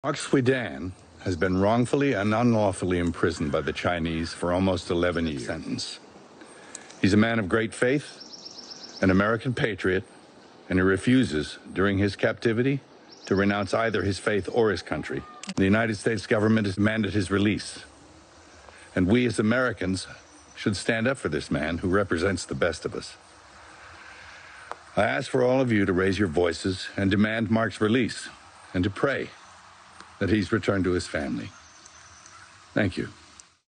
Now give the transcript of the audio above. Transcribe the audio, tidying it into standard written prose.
Mark Swidan has been wrongfully and unlawfully imprisoned by the Chinese for almost 11 years. Sentence. He's a man of great faith, an American patriot, and he refuses, during his captivity, to renounce either his faith or his country. The United States government has demanded his release. And we as Americans should stand up for this man who represents the best of us. I ask for all of you to raise your voices and demand Mark's release, and to pray that he's returned to his family. Thank you.